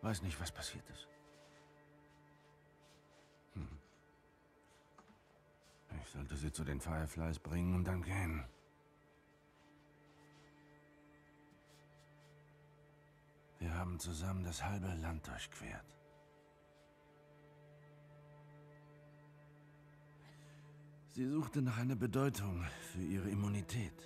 Weiß nicht, was passiert ist. Ich sollte sie zu den Fireflies bringen und dann gehen. Wir haben zusammen das halbe Land durchquert. Sie suchte nach einer Bedeutung für ihre Immunität.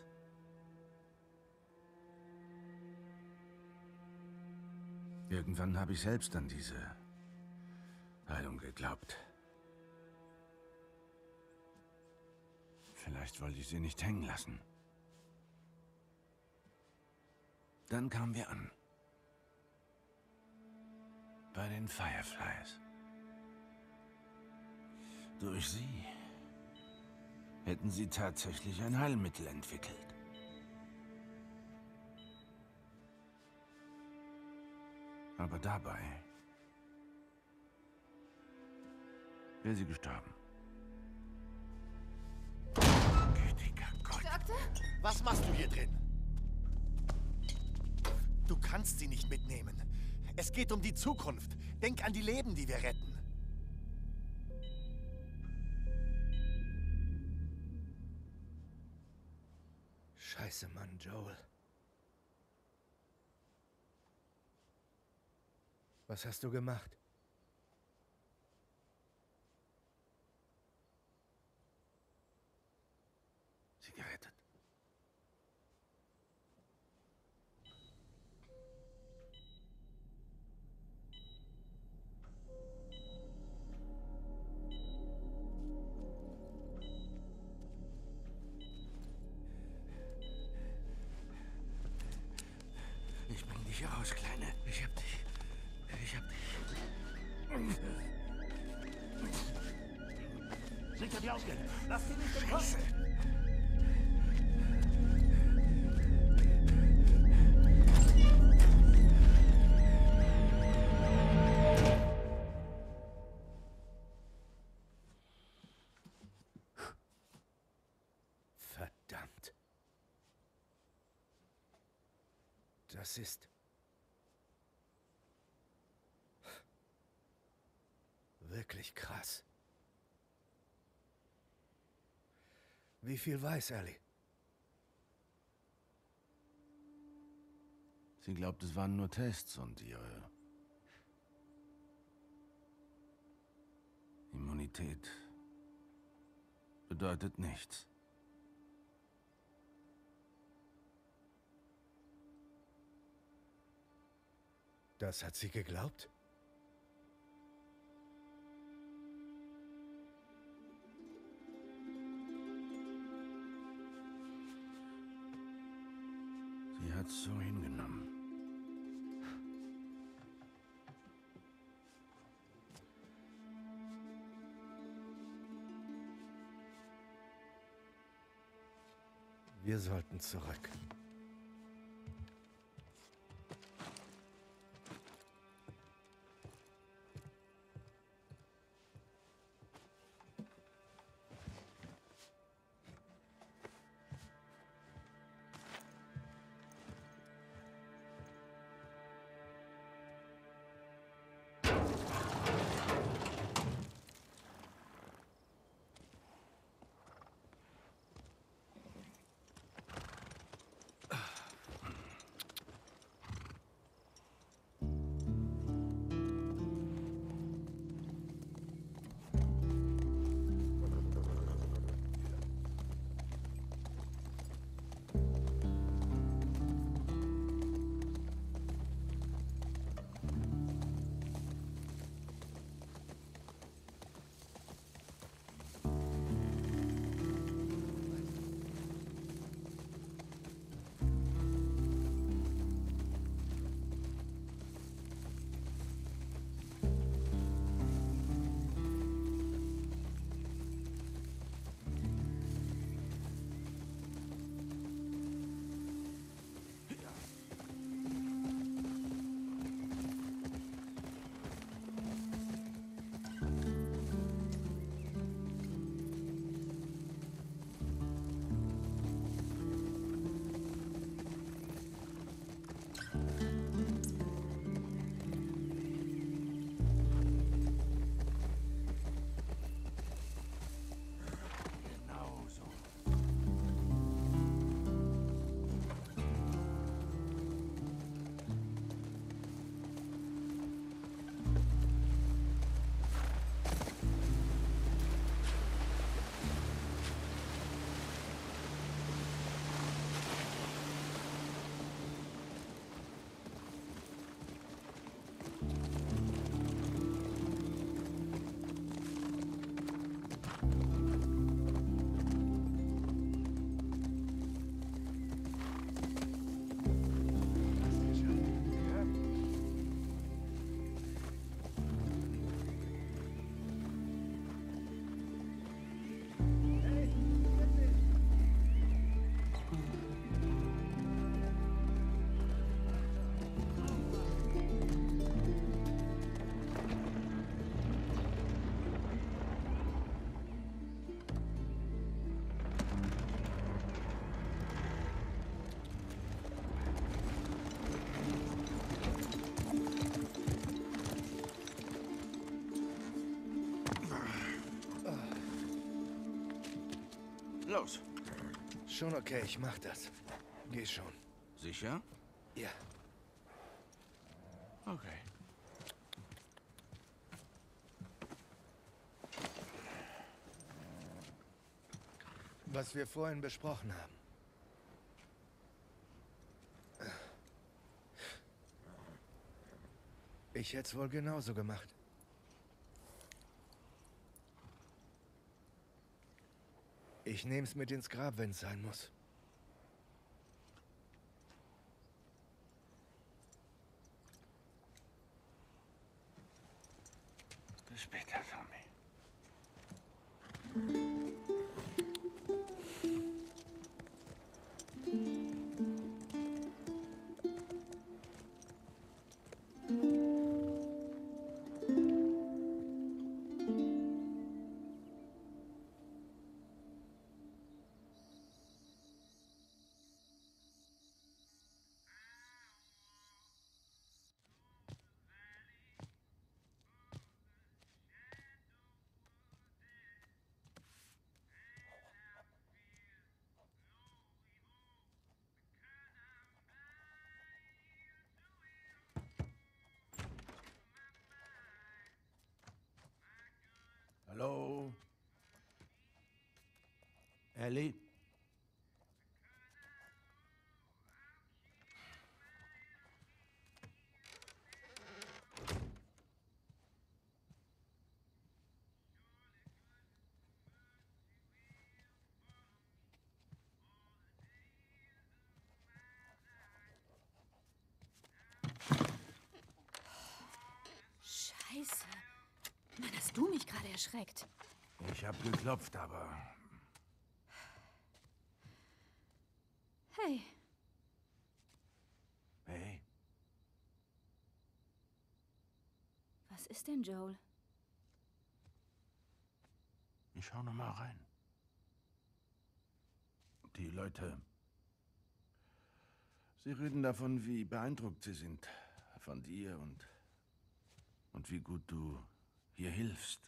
Irgendwann habe ich selbst an diese Heilung geglaubt. Vielleicht wollte ich sie nicht hängen lassen. Dann kamen wir an. Bei den Fireflies. Durch sie hätten sie tatsächlich ein Heilmittel entwickelt. Aber dabei wäre sie gestorben. Gütiger Gott. Doktor? Was machst du hier drin? Du kannst sie nicht mitnehmen. Es geht um die Zukunft. Denk an die Leben, die wir retten. Scheiße, Mann, Joel. Was hast du gemacht? Sie gerettet. Ich bring dich hier raus, Kleine. Ich hab dich. Ich hab dich. Sicher die Ausgänge. Lass sie nicht entkommen. Scheiße. Verdammt. Das ist... wirklich krass. Wie viel weiß Ellie? Sie glaubt, es waren nur Tests und ihre Immunität bedeutet nichts. Das hat sie geglaubt? Sie hat's so hingenommen. Wir sollten zurück. Los. Schon okay, ich mach das. Geh schon. Sicher? Ja. Okay. Was wir vorhin besprochen haben. Ich hätte es wohl genauso gemacht. Ich nehm's mit ins Grab, wenn es sein muss. Bis später, Tommy. Hallo? Ellie? Scheiße. Mann, hast du mich gerade erschreckt. Ich habe geklopft, aber... Hey, Hey, was ist denn, Joel? ich schau noch mal rein. Die Leute... Sie reden davon, wie beeindruckt sie sind. Von dir und wie gut du hier hilfst.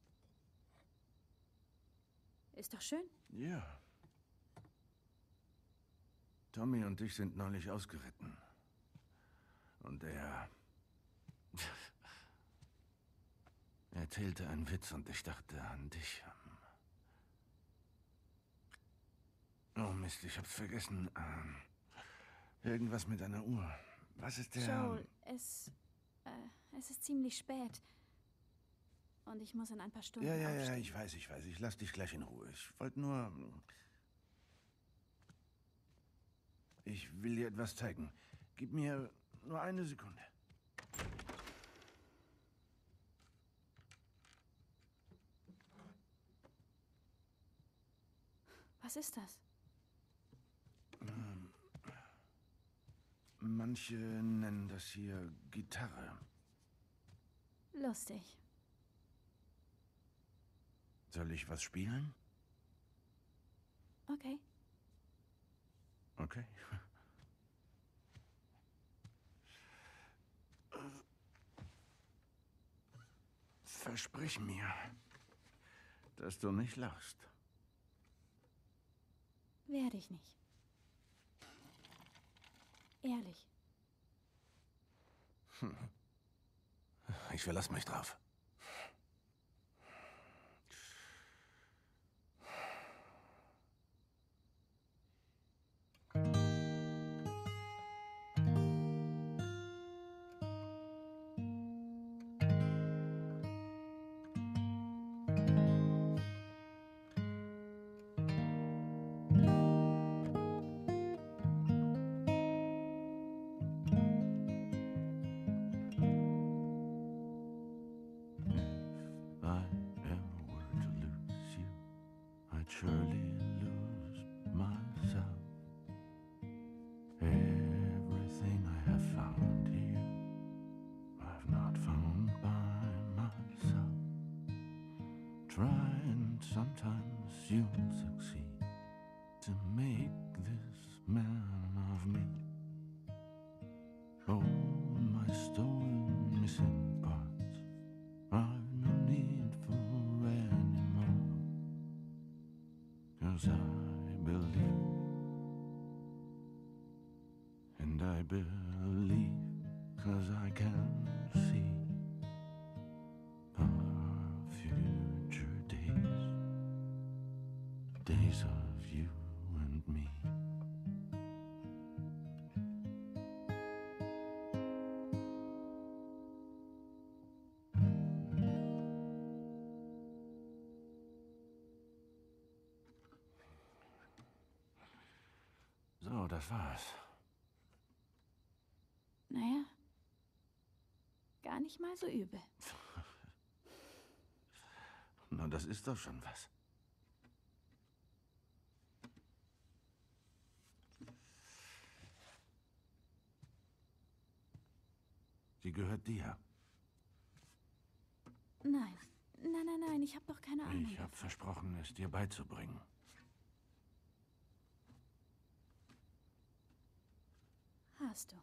Ist doch schön. Ja. Tommy und ich sind neulich ausgeritten. Und er erzählte einen Witz und ich dachte an dich. Oh Mist, ich hab's vergessen. Irgendwas mit einer Uhr. Was ist der... Joel, es ist ziemlich spät. Und ich muss in ein paar Stunden Ja, aufstehen. ich weiß. Ich lass dich gleich in Ruhe. Ich wollte nur... Ich will dir etwas zeigen. Gib mir nur eine Sekunde. Was ist das? Manche nennen das hier Gitarre. Lustig. Soll ich was spielen? Okay. Okay. Versprich mir, dass du nicht lachst. Werde ich nicht. Ehrlich. Ich verlass mich drauf. I ever were to lose you, I'd surely lose myself. Everything I have found here, I've not found by myself. Try and sometimes you'll succeed to make this man of me. Oh, my stolen missing parts, I've no need for any more, 'cause I das war's. Naja, gar nicht mal so übel. Na, das ist doch schon was. Sie gehört dir. Nein, nein, ich habe doch keine Ahnung. Ich habe versprochen, es dir beizubringen. Hast du.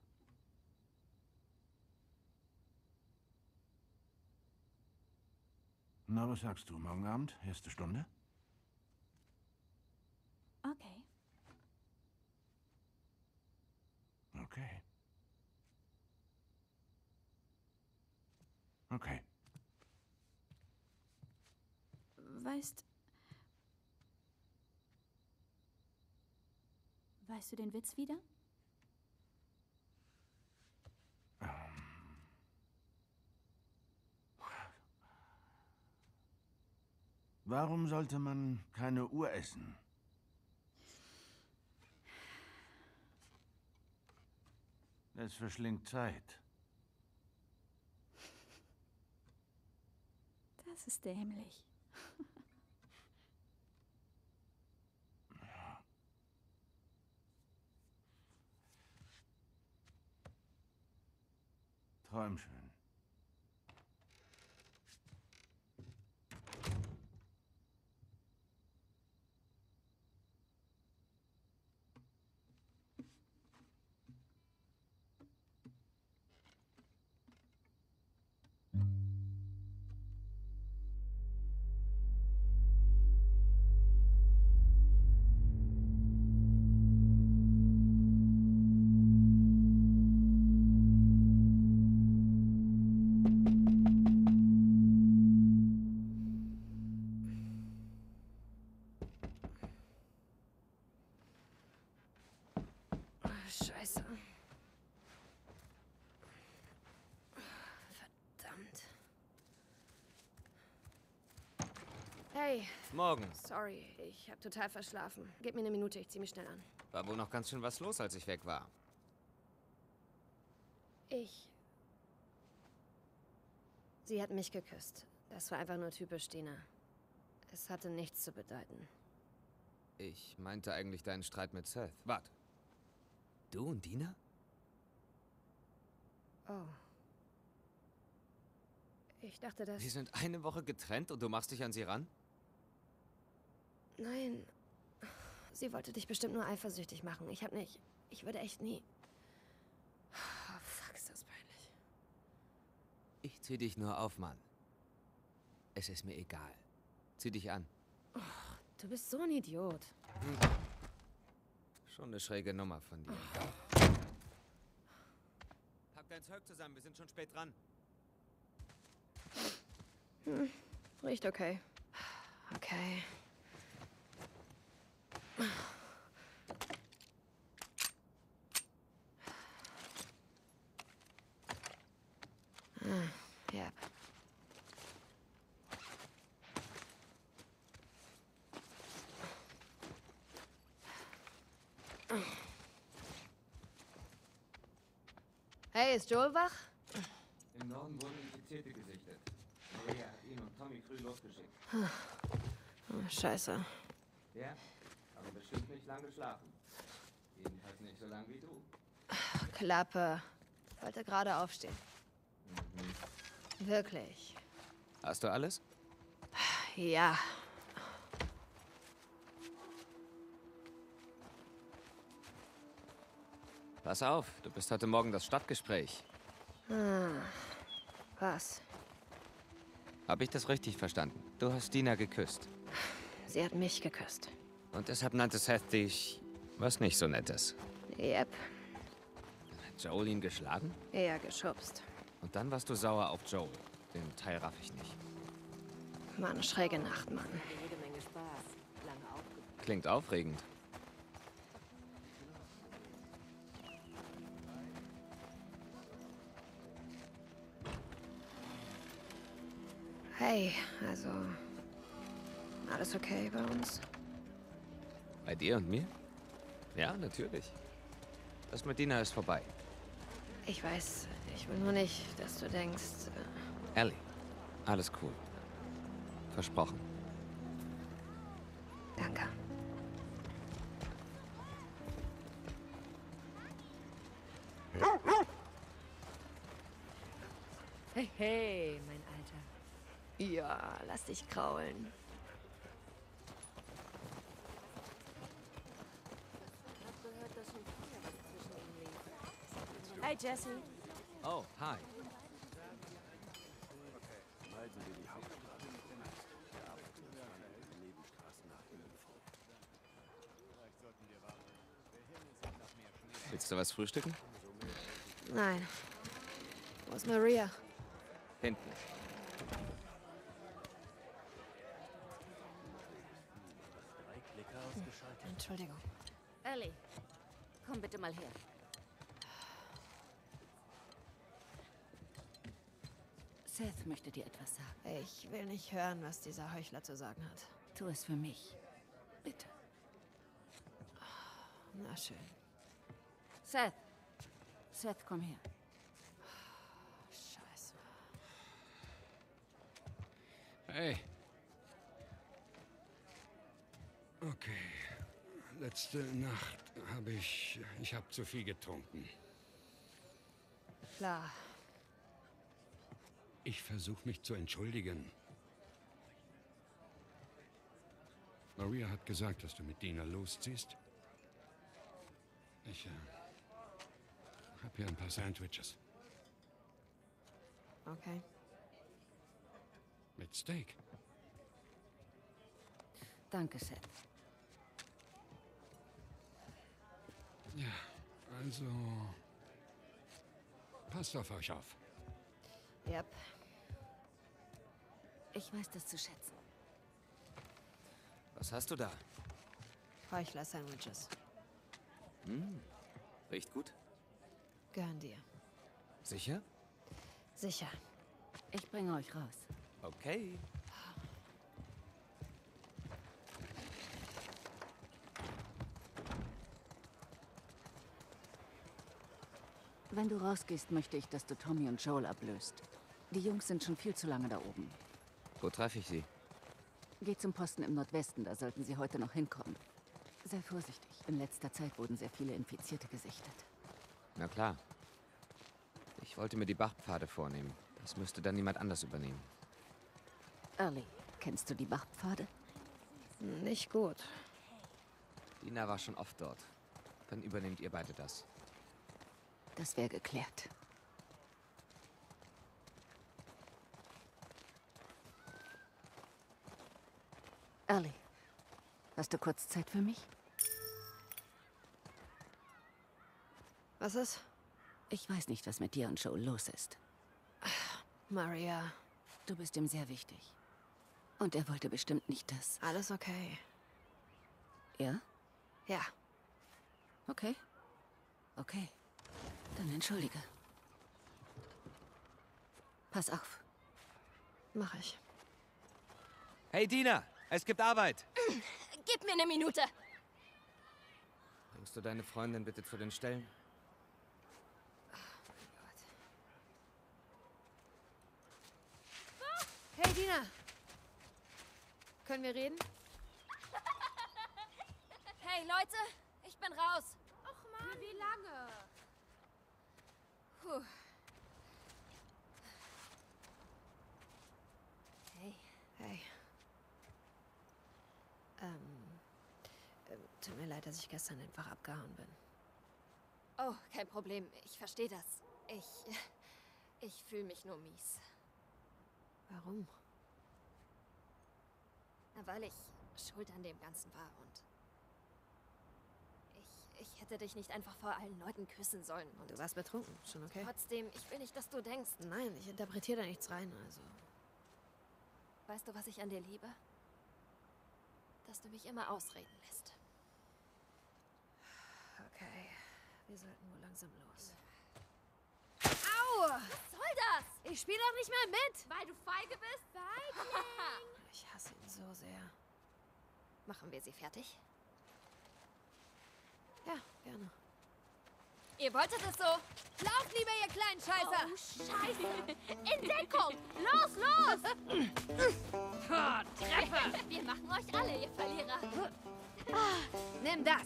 Na, was sagst du? Morgen Abend? Erste Stunde? Okay. Okay. Okay. Weißt du den Witz wieder? Warum sollte man keine Uhr essen? Es verschlingt Zeit. Das ist dämlich. Träum schön. Scheiße. Verdammt. Hey, Morgen. sorry, ich habe total verschlafen. Gib mir eine Minute, ich zieh mich schnell an. War wohl noch ganz schön was los, als ich weg war. Sie hat mich geküsst. Das war einfach nur typisch Dina. Es hatte nichts zu bedeuten. Ich meinte eigentlich deinen Streit mit Seth. Warte. Du und Dina? Oh. Ich dachte, dass... Wir sind eine Woche getrennt und du machst dich an sie ran? Nein. Sie wollte dich bestimmt nur eifersüchtig machen. Ich würde echt nie... Oh, fuck, ist das peinlich. Ich zieh dich nur auf, Mann. Es ist mir egal. Zieh dich an. Oh, du bist so ein Idiot. Schon eine schräge Nummer von dir. Pack dein Zeug zusammen, wir sind schon spät dran. Riecht okay. Okay. Ja. Hey, ist Joel wach? Im Norden wurden Infizierte gesichtet. Maria hat ihn und Tommy früh losgeschickt. Oh, scheiße. Ja, aber bestimmt nicht lang geschlafen. Jedenfalls nicht so lang wie du. Klappe. Wollte gerade aufstehen. Wirklich. Hast du alles? Ja. Pass auf, du bist heute Morgen das Stadtgespräch. Was? Habe ich das richtig verstanden? Du hast Dina geküsst. Sie hat mich geküsst. Und deshalb nannte Seth dich was nicht so Nettes. Yep. Hat Joel ihn geschlagen? Eher geschubst. Und dann warst du sauer auf Joel. Den Teil raff ich nicht. War eine schräge Nacht, Mann. Klingt aufregend. Hey, also... Alles okay bei uns? Bei dir und mir? Ja, natürlich. Das mit Dina ist vorbei. Ich weiß, ich will nur nicht, dass du denkst... Ellie, alles cool. Versprochen. Danke. Hey, hey, mein Alter. Ja, lass dich kraulen. Hey, Jesse. Oh, hi. Willst du was frühstücken? Nein. Wo ist Maria? Hinten. Entschuldigung. Ellie, komm bitte mal her. Seth möchte dir etwas sagen. Ich will nicht hören, was dieser Heuchler zu sagen hat. Tu es für mich. Bitte. Na schön. Seth. Seth, komm her. Scheiße. Hey. Okay. Letzte Nacht habe ich habe zu viel getrunken. Klar. Ich versuche mich zu entschuldigen. Maria hat gesagt, dass du mit Dina losziehst. Ich habe hier ein paar Sandwiches. Okay. Mit Steak. Danke, Seth. Ja, also... Passt auf euch auf. Yep. Ich weiß das zu schätzen. Was hast du da? Heuchler-Sandwiches. Riecht gut? Gehören dir. Sicher? Sicher. Ich bringe euch raus. Okay. Wenn du rausgehst, möchte ich, dass du Tommy und Joel ablöst. Die Jungs sind schon viel zu lange da oben. Wo treffe ich sie? Geh zum Posten im Nordwesten, da sollten sie heute noch hinkommen. Sei vorsichtig. In letzter Zeit wurden sehr viele Infizierte gesichtet. Na klar. Ich wollte mir die Bachpfade vornehmen. Das müsste dann niemand anders übernehmen. Ellie, kennst du die Bachpfade? Nicht gut. Dina war schon oft dort. Dann übernehmt ihr beide das. Das wäre geklärt. Ellie, hast du kurz Zeit für mich? Was ist? Ich weiß nicht, was mit dir und Joel los ist. Maria. Du bist ihm sehr wichtig. Und er wollte bestimmt nicht das. Alles okay. Ja? Ja. Okay. Okay. Dann entschuldige. Pass auf. Mach ich. Hey Dina, es gibt Arbeit. Gib mir eine Minute. Bringst du deine Freundin bitte zu den Stellen? Hey, Dina. Können wir reden? Hey, Leute, ich bin raus. Och Mann. Wie lange? Puh. Hey. Hey. Tut mir leid, dass ich gestern einfach abgehauen bin. Oh, kein Problem. Ich verstehe das. Ich fühle mich nur mies. Warum? Na, weil ich schuld an dem Ganzen war und... Ich hätte dich nicht einfach vor allen Leuten küssen sollen und... Du warst betrunken, schon okay? Trotzdem, ich will nicht, dass du denkst. Nein, ich interpretiere da nichts rein, also... Weißt du, was ich an dir liebe? Dass du mich immer ausreden lässt. Okay, wir sollten wohl langsam los. Au! Was soll das? Ich spiele doch nicht mehr mit! Weil du feige bist? Feigling! Ich hasse ihn so sehr. Machen wir sie fertig? Ja, gerne. Ihr wolltet es so? Lauft lieber, ihr kleinen Scheißer! Oh, Scheiße! In Deckung! Los, los! Treffer! Wir machen euch alle, ihr Verlierer. Nimm das.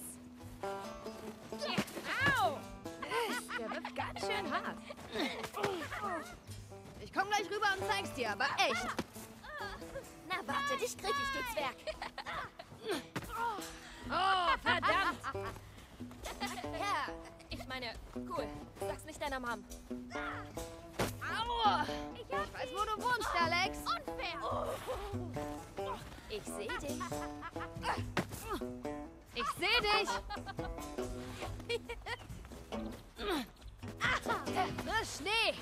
Au! Der wirft ganz schön hart. Ich komm gleich rüber und zeig's dir, aber echt. Na warte, dich krieg ich, du Zwerg. Oh, verdammt! Ja, ich meine, cool. Sag's nicht deiner Mom. Aua! Ich weiß, wo du wohnst, Alex. Unfair! Ich seh dich. Ich seh dich. Der Schnee.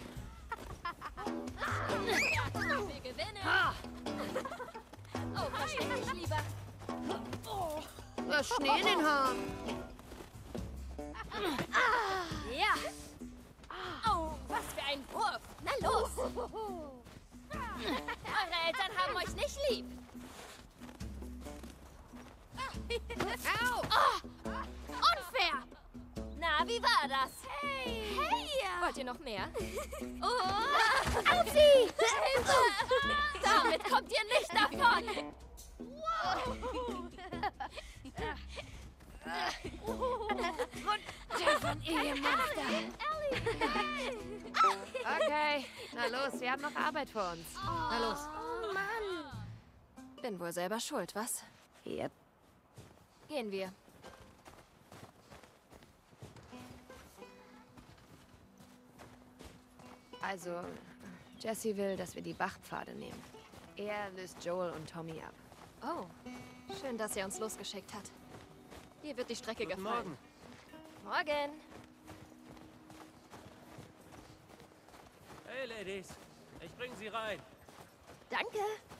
Wir gewinnen. Oh, versteck dich lieber. Der Schnee in den Haaren. Ja. Oh, was für ein Wurf. Na los. Eure Eltern haben euch nicht lieb. Au! Unfair. Na, wie war das? Hey. Hey. Wollt ihr noch mehr? Oh. Aussie. Damit kommt ihr nicht davon. Von ihr Monster. Okay, na los, wir haben noch Arbeit vor uns. Na los. Oh Mann. Bin wohl selber schuld, was? Yep. Gehen wir. Also, Jesse will, dass wir die Bachpfade nehmen. Er löst Joel und Tommy ab. Oh, schön, dass er uns losgeschickt hat. Dir wird die Strecke Guten gefallen. Morgen. Morgen. Hey, Ladies. Ich bring sie rein. Danke.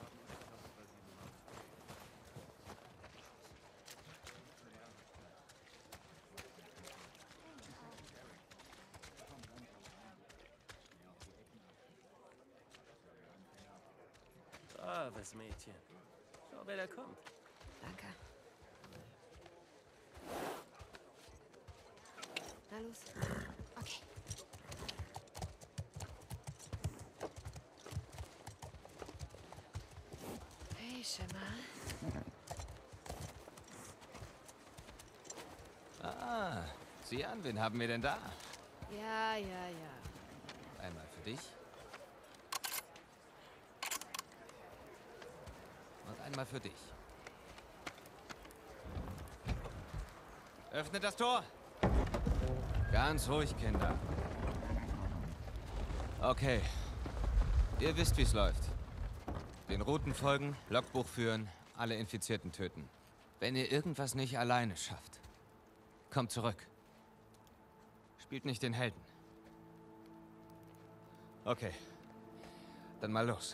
Braves Mädchen. Schau, wer da kommt. Danke. Na los. Okay. Hey, Schimmer. Ah, sieh an, wen haben wir denn da? Ja. Einmal für dich. Und einmal für dich. Öffnet das Tor! Ganz ruhig, Kinder. Okay. Ihr wisst, wie es läuft. Den Routen folgen, Logbuch führen, alle Infizierten töten. Wenn ihr irgendwas nicht alleine schafft, kommt zurück. Spielt nicht den Helden. Okay. Dann mal los.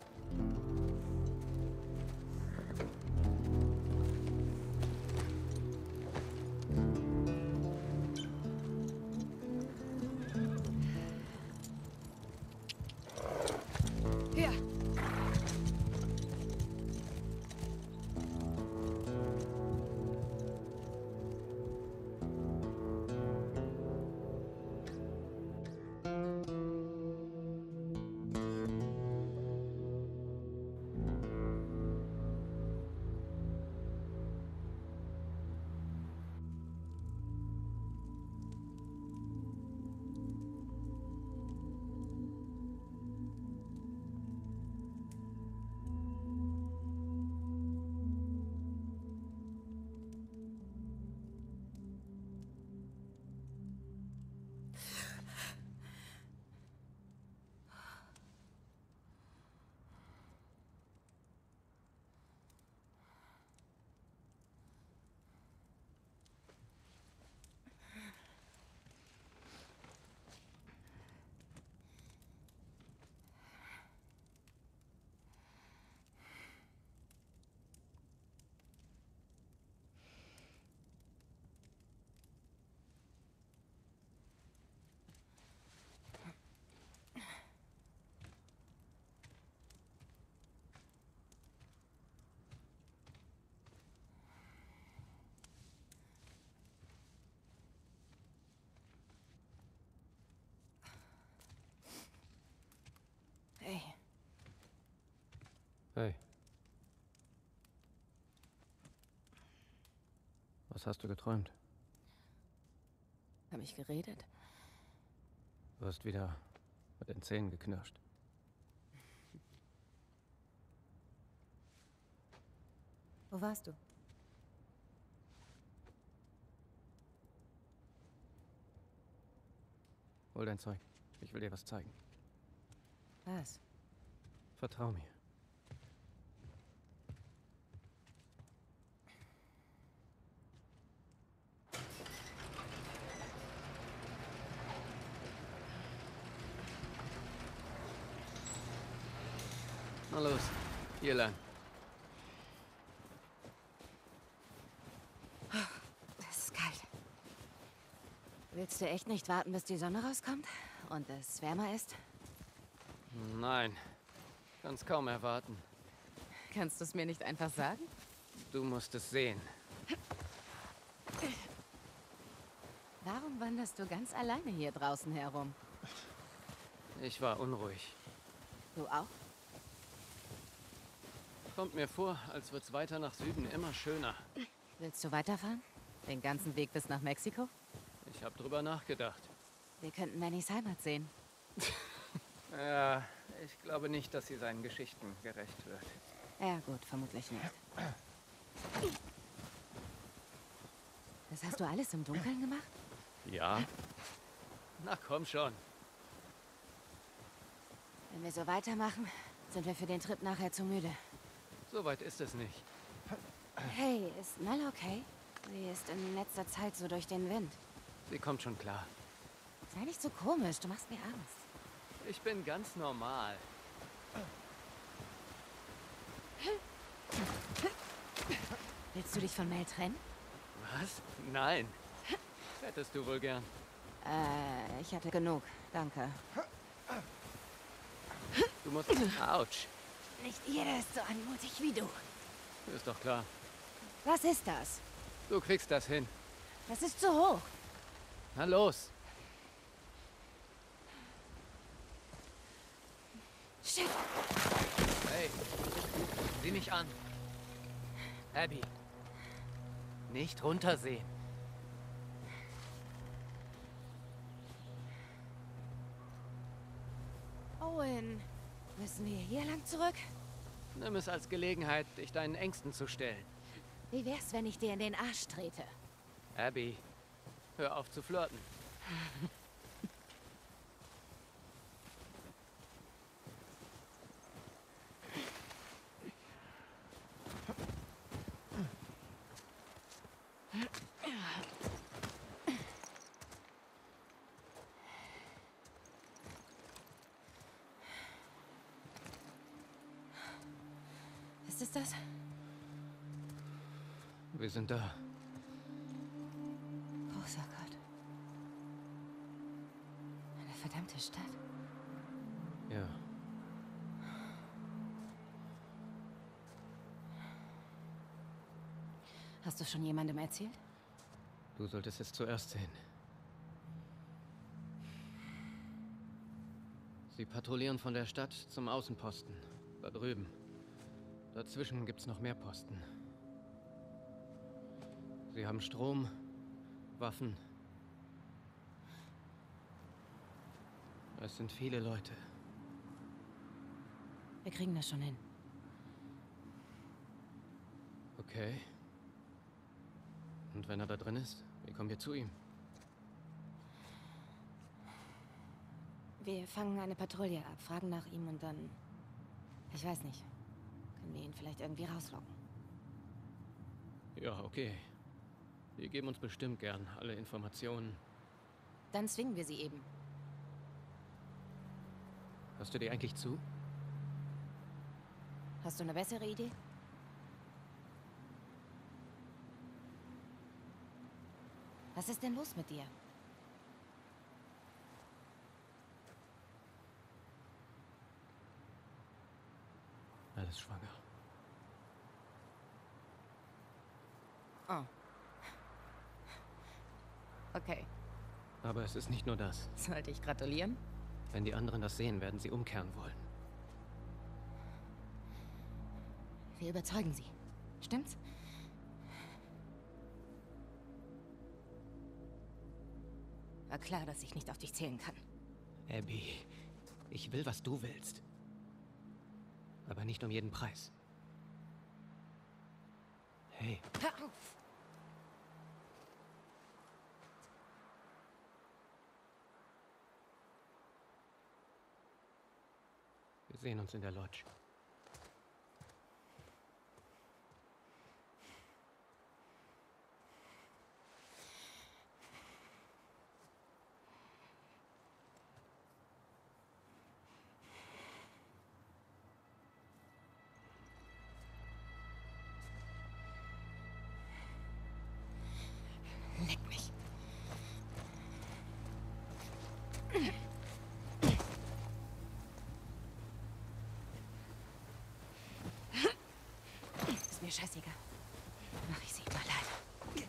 Hier. Hey. Was hast du geträumt? Hab ich geredet? Du hast wieder mit den Zähnen geknirscht. Wo warst du? Hol dein Zeug. Ich will dir was zeigen. Was? Vertrau mir. Na los, hier lang. Das ist kalt. Willst du echt nicht warten, bis die Sonne rauskommt und es wärmer ist? Nein, kann's kaum erwarten. Kannst du es mir nicht einfach sagen? Du musst es sehen. Warum wanderst du ganz alleine hier draußen herum? Ich war unruhig. Du auch? Kommt mir vor, als wird's weiter nach Süden immer schöner. Willst du weiterfahren? Den ganzen Weg bis nach Mexiko? Ich habe drüber nachgedacht. Wir könnten Mannys Heimat sehen. Ja, ich glaube nicht, dass sie seinen Geschichten gerecht wird. Ja gut, vermutlich nicht. Das hast du alles im Dunkeln gemacht? Ja? Na komm schon. Wenn wir so weitermachen, sind wir für den Trip nachher zu müde. So weit ist es nicht. Hey, ist Mel okay? Sie ist in letzter Zeit so durch den Wind. Sie kommt schon klar. Sei nicht so komisch, du machst mir Angst. Ich bin ganz normal. Willst du dich von Mel trennen? Was? Nein. Hättest du wohl gern. Ich hatte genug. Danke. Du musst... Autsch. Nicht jeder ist so anmutig wie du. Ist doch klar. Was ist das? Du kriegst das hin. Das ist zu hoch. Na los. Shit. Hey, sieh mich an. Abby. Nicht runtersehen. Owen, müssen wir hier lang zurück? Nimm es als Gelegenheit, dich deinen Ängsten zu stellen. Wie wär's, wenn ich dir in den Arsch trete? Abby, hör auf zu flirten. Was ist das? Wir sind da. Großer Gott. Eine verdammte Stadt. Ja. Hast du schon jemandem erzählt? Du solltest es zuerst sehen. Sie patrouillieren von der Stadt zum Außenposten. Da drüben. Dazwischen gibt's noch mehr Posten. Sie haben Strom, Waffen. Es sind viele Leute. Wir kriegen das schon hin. Okay. Und wenn er da drin ist, wie kommen wir zu ihm? Wir fangen eine Patrouille ab, fragen nach ihm und dann... Ich weiß nicht. Können wir ihn vielleicht irgendwie rauslocken? Ja, okay. Wir geben uns bestimmt gern alle Informationen. Dann zwingen wir sie eben. Hörst du dir eigentlich zu? Hast du eine bessere Idee? Was ist denn los mit dir? Alles schwanger. Oh. Okay. Aber es ist nicht nur das. Sollte ich gratulieren? Wenn die anderen das sehen, werden sie umkehren wollen. Wir überzeugen sie. Stimmt's? War klar, dass ich nicht auf dich zählen kann. Abby, ich will, was du willst. Aber nicht um jeden Preis. Hey. Hör auf! Wir sehen uns in der Lodge. Leck mich. Ist mir scheißegal. Mach ich sie alleine.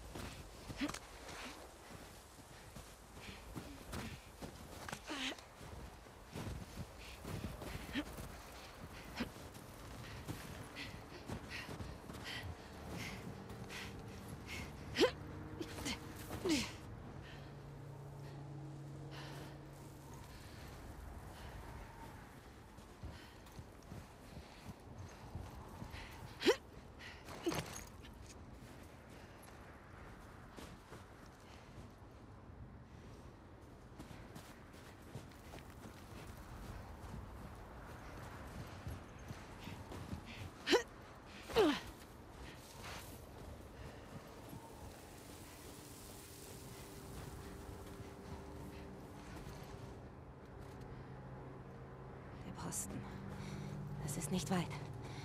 Der Posten. Das ist nicht weit.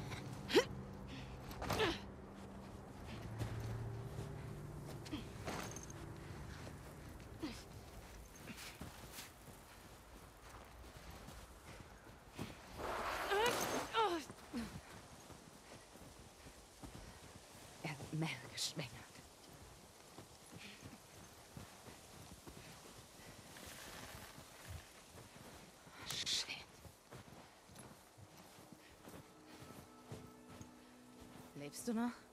Er hat Mel geschwängert. Shit. Lebst du noch?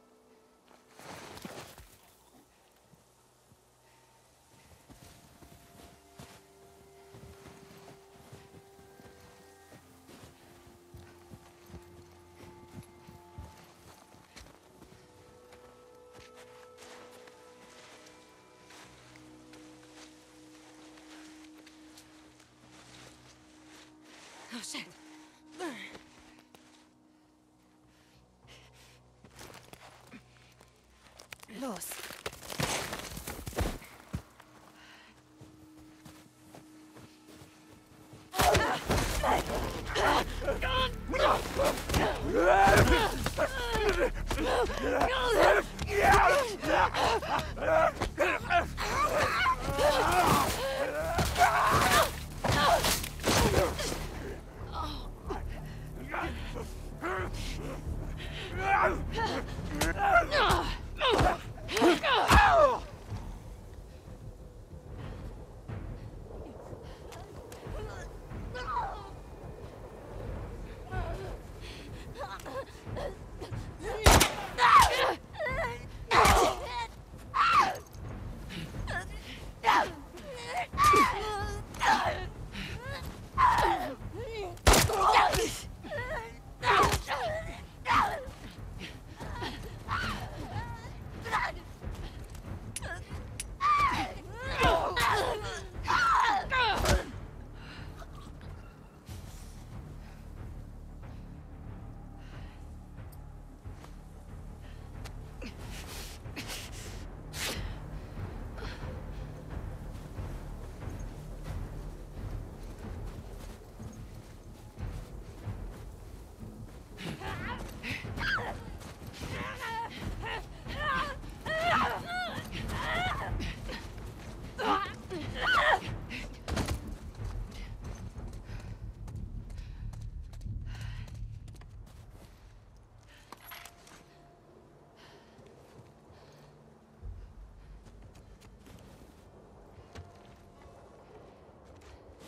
Oh, shit. Los.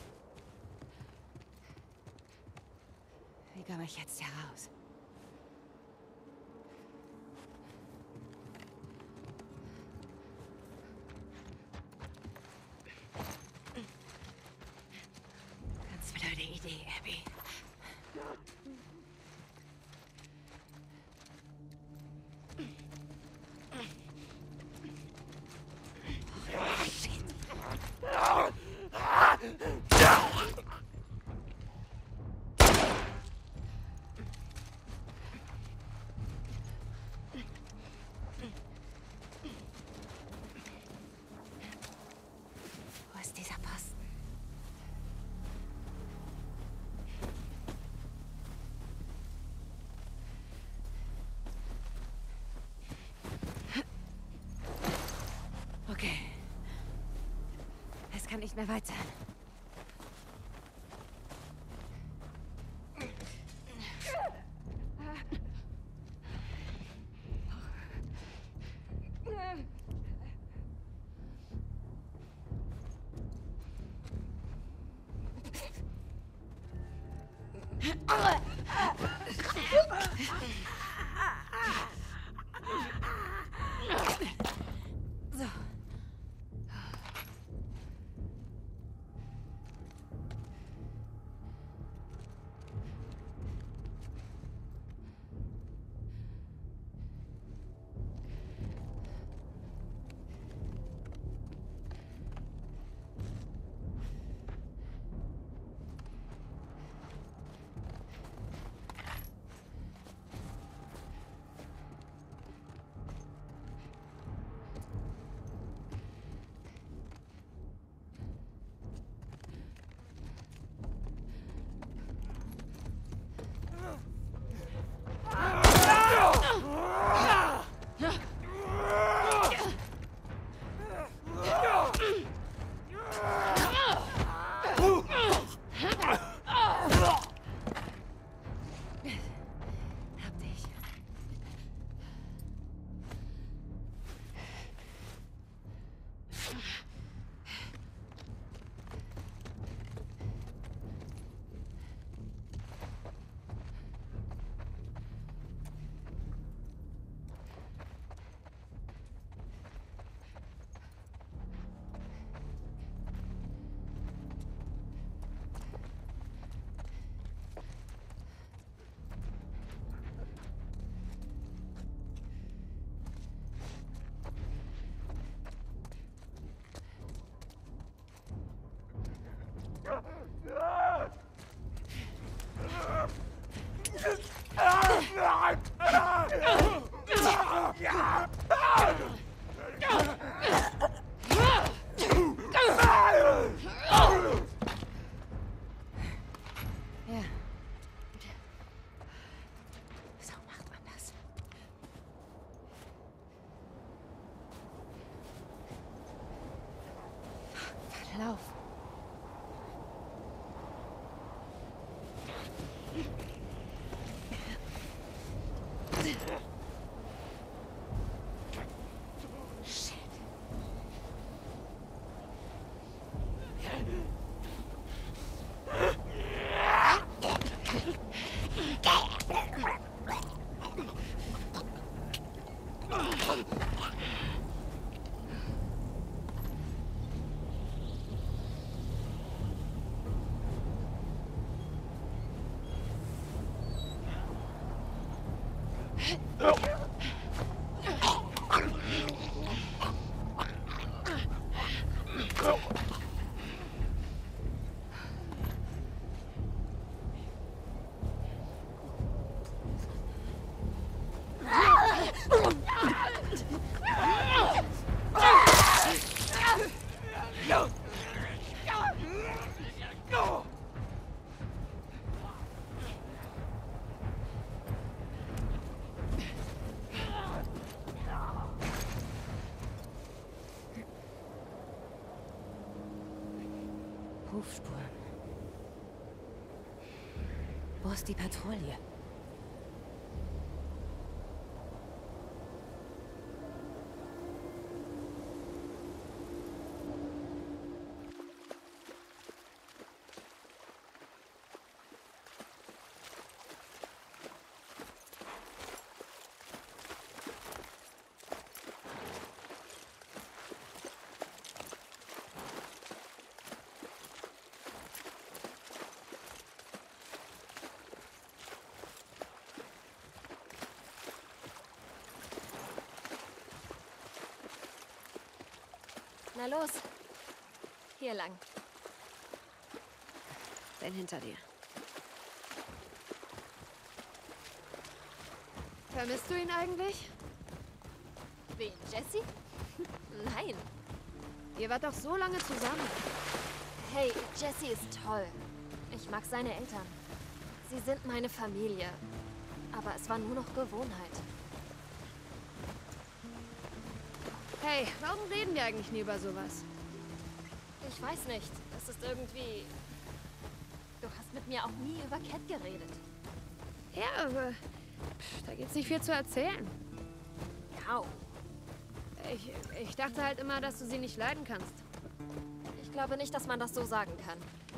Wie komme ich jetzt heraus? nicht mehr weit sein. So. Lauf. Hufspuren. Wo ist die Patrouille? Na los. Hier lang. Bin hinter dir. Vermisst du ihn eigentlich? Wen? Jesse? Nein. Ihr wart doch so lange zusammen. Hey, Jesse ist toll. Ich mag seine Eltern. Sie sind meine Familie. Aber es war nur noch Gewohnheit. Hey, warum reden wir eigentlich nie über sowas? Ich weiß nicht. Das ist irgendwie... Du hast mit mir auch nie über Cat geredet. Ja, aber da gibt's nicht viel zu erzählen. Au. Ich dachte halt immer, dass du sie nicht leiden kannst. Ich glaube nicht, dass man das so sagen kann.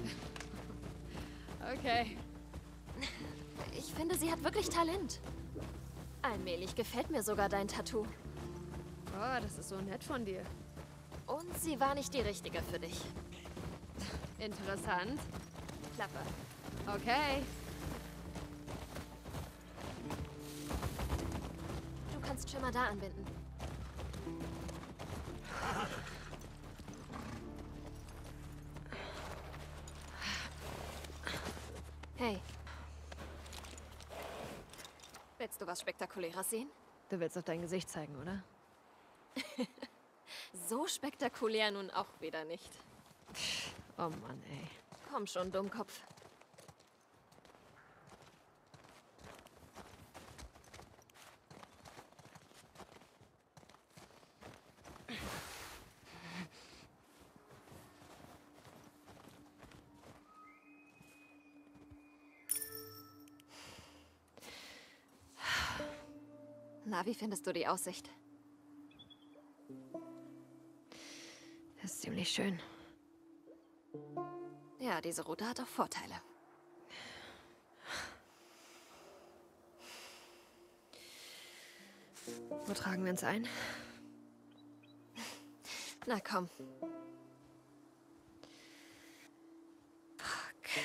Okay. Ich finde, sie hat wirklich Talent. Allmählich gefällt mir sogar dein Tattoo. Oh, das ist so nett von dir. Und sie war nicht die richtige für dich. Interessant. Klappe. Okay. Du kannst Schimmer da anbinden. Hey. Willst du was Spektakuläres sehen? Du willst auf dein Gesicht zeigen, oder? So spektakulär nun auch wieder nicht. Oh Mann, ey. Komm schon, Dummkopf. Na, wie findest du die Aussicht? Das ist ziemlich schön. Ja, diese Route hat auch Vorteile. Wo tragen wir uns ein? Na komm. Fuck.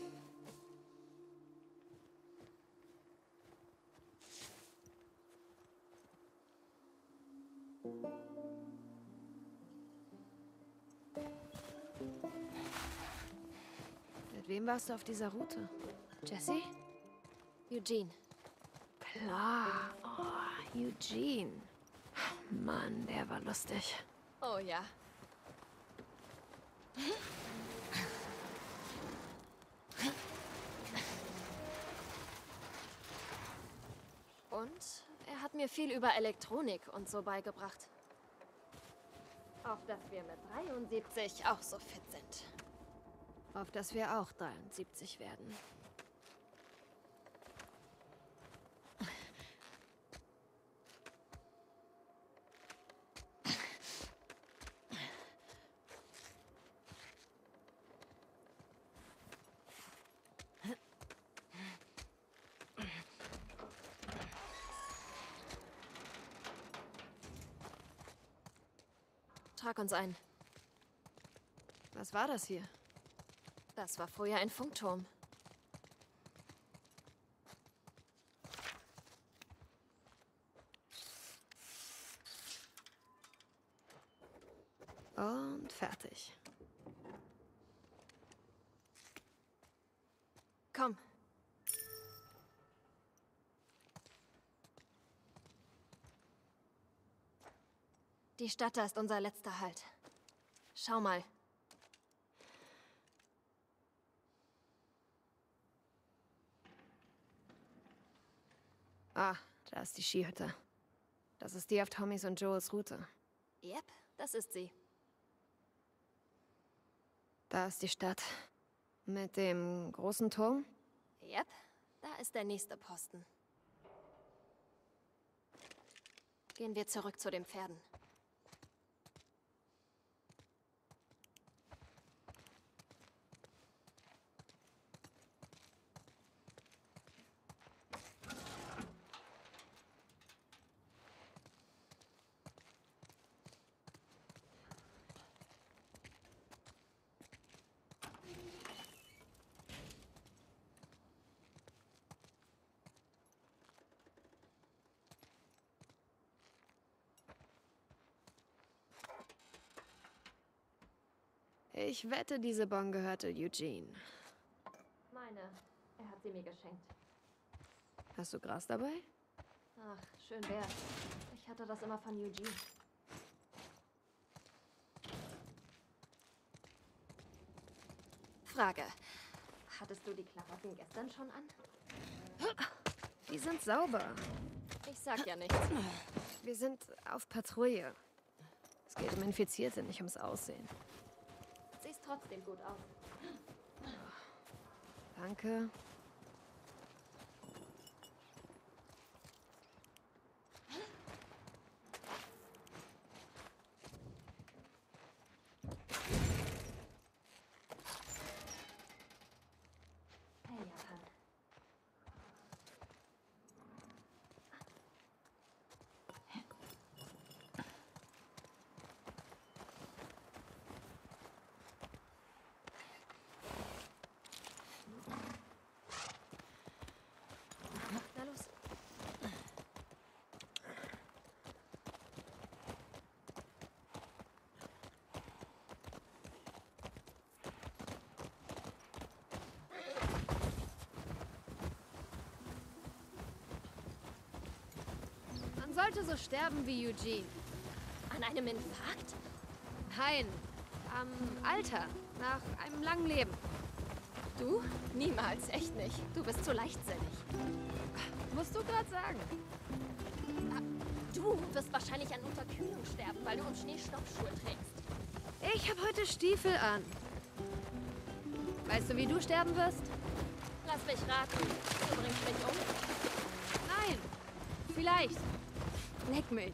Mit wem warst du auf dieser Route? Jesse? Eugene. Klar. Oh, Eugene. Mann, der war lustig. Oh ja. Und er hat mir viel über Elektronik und so beigebracht. Auf dass wir mit 73 auch so fit sind. Auf dass wir auch 73 werden. Trag uns ein. Was war das hier? Das war früher ein Funkturm. Und fertig. Komm. Die Stadt, da ist unser letzter Halt. Schau mal. Ah, da ist die Skihütte. Das ist die auf Tommys und Joels Route. Yep, das ist sie. Da ist die Stadt. Mit dem großen Turm? Yep, da ist der nächste Posten. Gehen wir zurück zu den Pferden. Ich wette, diese Bon gehörte Eugene. Meine. Er hat sie mir geschenkt. Hast du Gras dabei? Ach, schön wär's. Ich hatte das immer von Eugene. Frage. Hattest du die Klamotten gestern schon an? Die sind sauber. Ich sag ja nichts. Wir sind auf Patrouille. Es geht um Infizierte, nicht ums Aussehen. trotzdem gut aus. Danke. Hey, Japan. Na los. Man sollte so sterben wie Eugene. An einem Infarkt? Nein, am Alter. Nach einem langen Leben. Du? Niemals, echt nicht. Du bist zu leichtsinnig. Musst du gerade sagen. Du wirst wahrscheinlich an Unterkühlung sterben, weil du im Schnee Stoffschuhe trägst. Ich habe heute Stiefel an. Weißt du, wie du sterben wirst? Lass mich raten. Du bringst mich um. Nein. Vielleicht. Leck mich.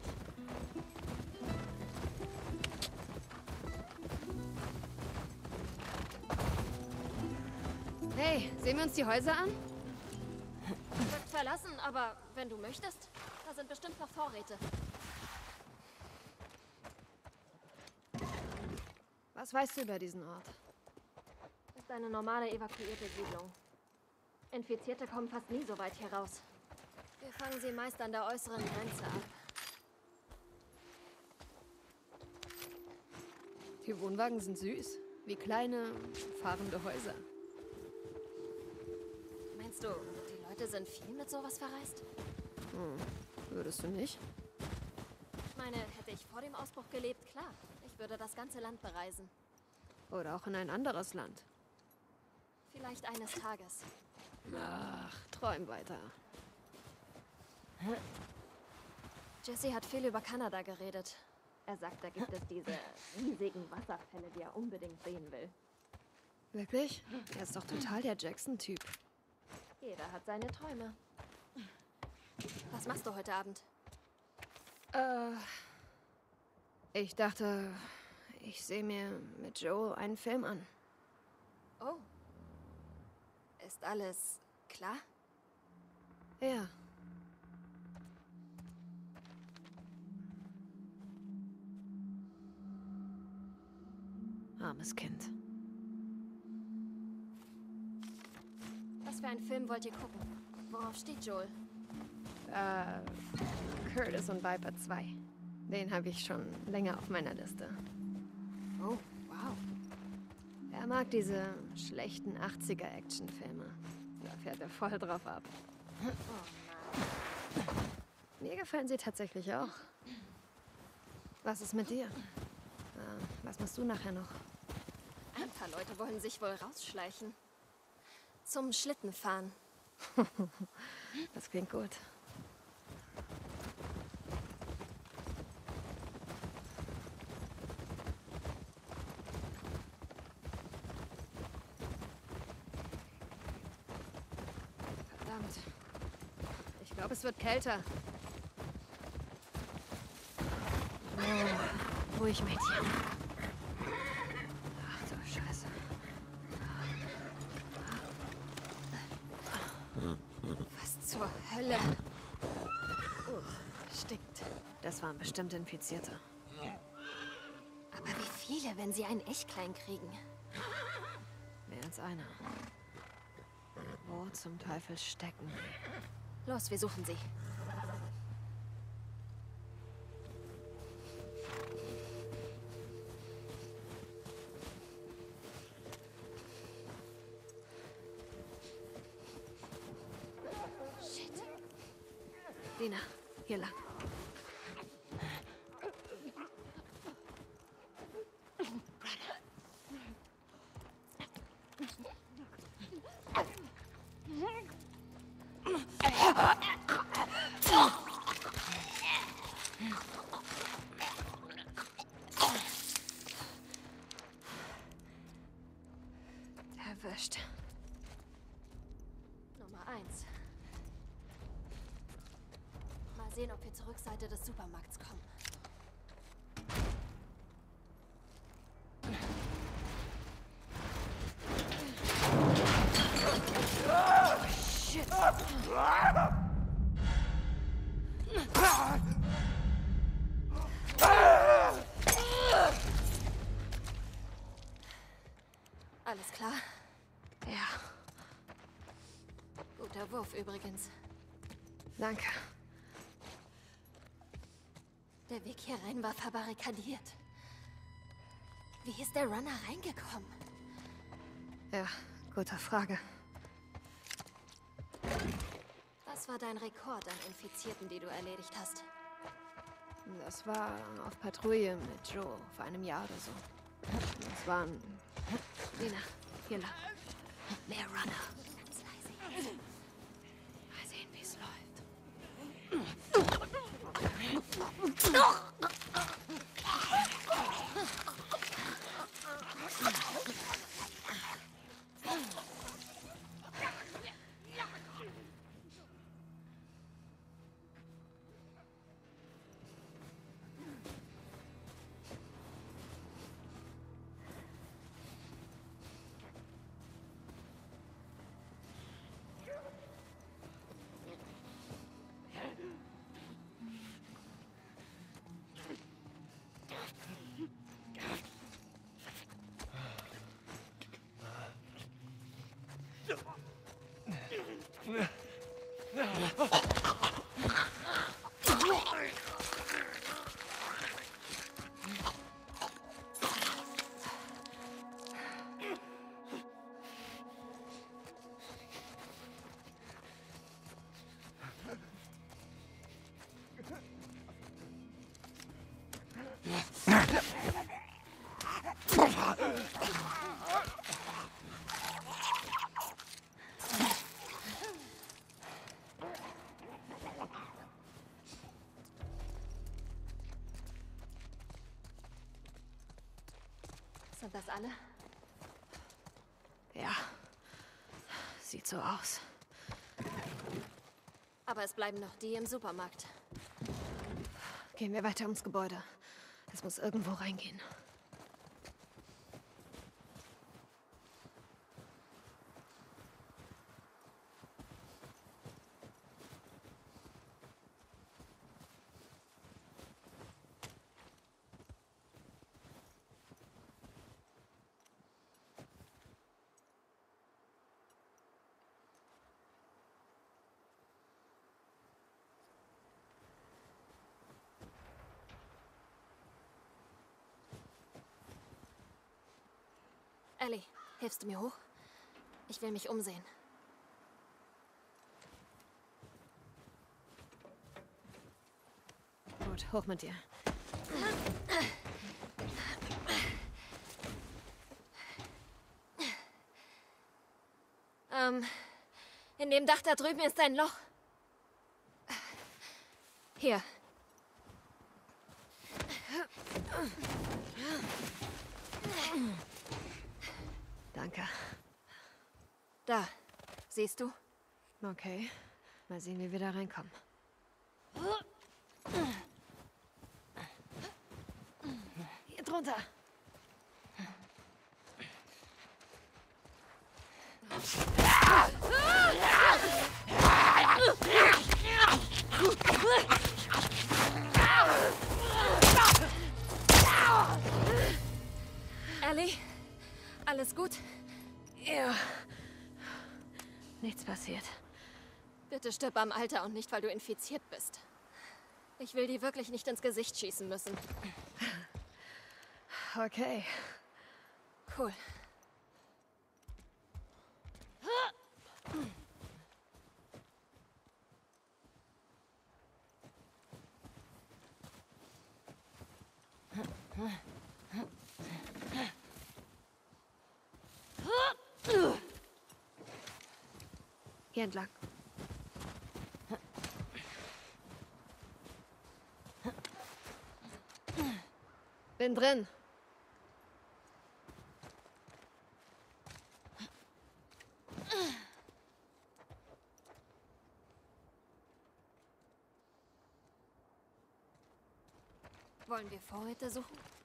Hey, sehen wir uns die Häuser an? Wird verlassen, aber wenn du möchtest, da sind bestimmt noch Vorräte. Was weißt du über diesen Ort? Ist eine normale evakuierte Siedlung. Infizierte kommen fast nie so weit hier raus. Wir fangen sie meist an der äußeren Grenze ab. Die Wohnwagen sind süß. Wie kleine, fahrende Häuser. Meinst du, die Leute sind viel mit sowas verreist? Würdest du nicht? Ich meine, hätte ich vor dem Ausbruch gelebt, klar. Ich würde das ganze Land bereisen. Oder auch in ein anderes Land. Vielleicht eines Tages. Ach, träum weiter. Jesse hat viel über Kanada geredet. Er sagt, da gibt es diese riesigen Wasserfälle, die er unbedingt sehen will. Wirklich? Er ist doch total der Jackson-Typ. Jeder hat seine Träume. Was machst du heute Abend? Ich dachte, ich sehe mir mit Joe einen Film an. Oh. Ist alles klar? Ja. Armes Kind. Was für einen Film wollt ihr gucken? Worauf steht Joel? Curtis und Viper 2. Den habe ich schon länger auf meiner Liste. Oh, wow. Er mag diese schlechten 80er-Actionfilme. Da fährt er voll drauf ab. Mir gefallen sie tatsächlich auch. Was ist mit dir? Was machst du nachher noch? Ein paar Leute wollen sich wohl rausschleichen. Zum Schlittenfahren. Das klingt gut. Verdammt. Ich glaube, es wird kälter. Oh, ruhig, Mädchen. Ach du Scheiße. Was zur Hölle? Stinkt. Das waren bestimmt Infizierte. Aber wie viele, wenn sie einen echt klein kriegen? Mehr als einer. Wo zum Teufel stecken die? Los, wir suchen sie. Shit. Dina, hier lang. Nummer 1. Mal sehen, ob wir zur Rückseite des Supermarkts kommen. Shit. Alles klar? Ja. Guter Wurf übrigens. Danke. Der Weg hier rein war verbarrikadiert. Wie ist der Runner reingekommen? Ja, gute Frage. Was war dein Rekord an Infizierten, die du erledigt hast? Das war auf Patrouille mit Joe vor einem Jahr oder so. Das waren... Lena, hier lang. Mehr Runner. Ganz leise. Mal sehen, wie es läuft. Sind das alle? Ja. Sieht so aus. Aber es bleiben noch die im Supermarkt. Gehen wir weiter ums Gebäude. Es muss irgendwo reingehen. Ellie, hilfst du mir hoch? Ich will mich umsehen. Gut, hoch mit dir. In dem Dach da drüben ist ein Loch. Hier. Danke. Da. Siehst du? Okay. Mal sehen, wie wir da reinkommen. Hier drunter. Ellie? Alles gut? Ja. Nichts passiert. Bitte stirb am Alter und nicht, weil du infiziert bist. Ich will dir wirklich nicht ins Gesicht schießen müssen. Okay. Cool. Hier entlang. Bin drin. Wollen wir Vorräte suchen?